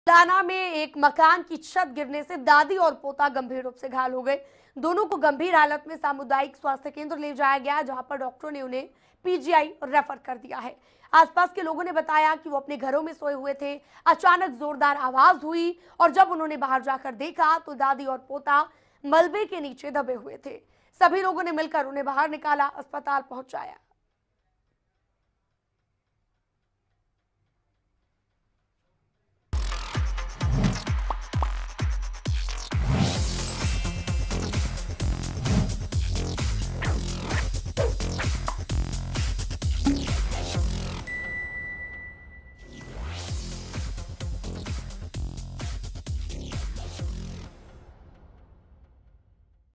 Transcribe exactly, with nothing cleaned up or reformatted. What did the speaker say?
लाना में एक मकान की छत गिरने से दादी और पोता गंभीर रूप से घायल हो गए। दोनों को गंभीर हालत में सामुदायिक स्वास्थ्य केंद्र ले जाया गया, जहां पर डॉक्टरों ने उन्हें पीजीआई रेफर कर दिया है। आसपास के लोगों ने बताया कि वो अपने घरों में सोए हुए थे। अचानक जोरदार आवाज हुई और जब उन्होंने बाहर जाकर देखा तो दादी और पोता मलबे के नीचे दबे हुए थे। सभी लोगों ने मिलकर उन्हें बाहर निकाला, अस्पताल पहुंचाया।